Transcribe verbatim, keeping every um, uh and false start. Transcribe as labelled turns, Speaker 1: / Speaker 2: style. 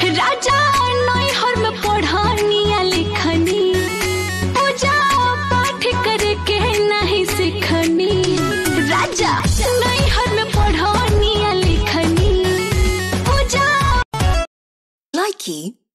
Speaker 1: राजा नैहर में पढ़निया लिखनी, पूजा पाठ करे के नहीं सिखनी। राजा नैहर में पढ़निया लिखनी, पूजा
Speaker 2: Likey